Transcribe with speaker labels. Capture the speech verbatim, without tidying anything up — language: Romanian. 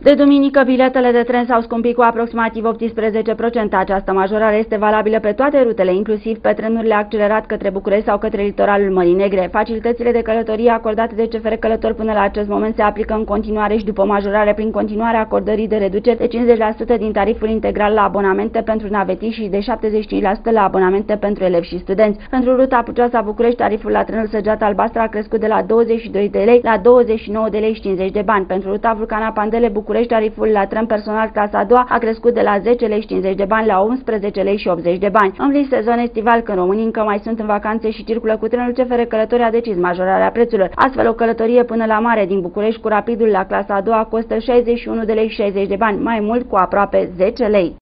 Speaker 1: De duminică, biletele de tren s-au scumpit cu aproximativ optsprezece la sută. Această majorare este valabilă pe toate rutele, inclusiv pe trenurile accelerat către București sau către litoralul Mării Negre. Facilitățile de călătorie acordate de C F R Călători până la acest moment se aplică în continuare și după majorare prin continuarea acordării de reduceri de cincizeci la sută din tariful integral la abonamente pentru navetiști și de șaptezeci și cinci la sută la abonamente pentru elevi și studenți. Pentru ruta Pucioasa-București, tariful la trenul Săgeata Albastră a crescut de la douăzeci și doi de lei la douăzeci și nouă de lei și cincizeci de bani. Pentru ruta Vulcana-Pandele București, tariful la tren personal clasa a doua a crescut de la zece lei și cincizeci de bani la unsprezece lei și optzeci de bani. În plin sezon estival, când românii încă mai sunt în vacanțe și circulă cu trenul, C F R Călători a decis majorarea prețurilor. Astfel, o călătorie până la mare din București cu rapidul la clasa a doua costă șaizeci și unu de lei și șaizeci de bani, mai mult cu aproape zece lei.